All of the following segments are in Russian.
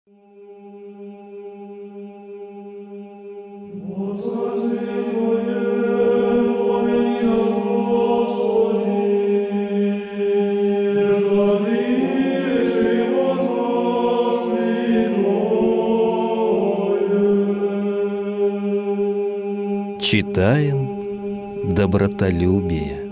Читаем добротолюбие.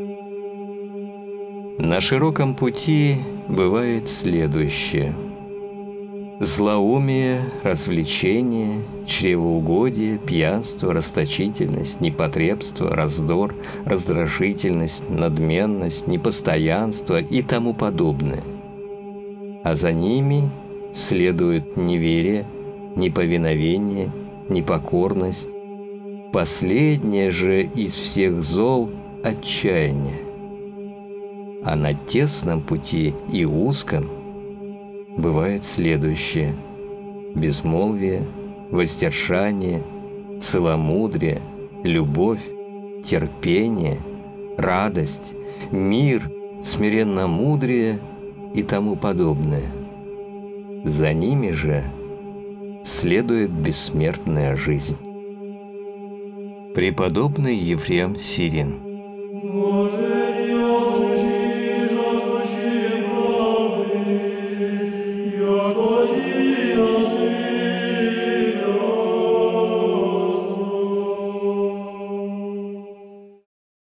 На широком пути бывает следующее: злоумие, развлечение, чревоугодие, пьянство, расточительность, непотребство, раздор, раздражительность, надменность, непостоянство и тому подобное. А за ними следует неверие, неповиновение, непокорность. Последнее же из всех зол – отчаяние. А на тесном пути и узком бывает следующее: безмолвие, воздержание, целомудрие, любовь, терпение, радость, мир, смиренномудрие и тому подобное. За ними же следует бессмертная жизнь. Преподобный Ефрем Сирин.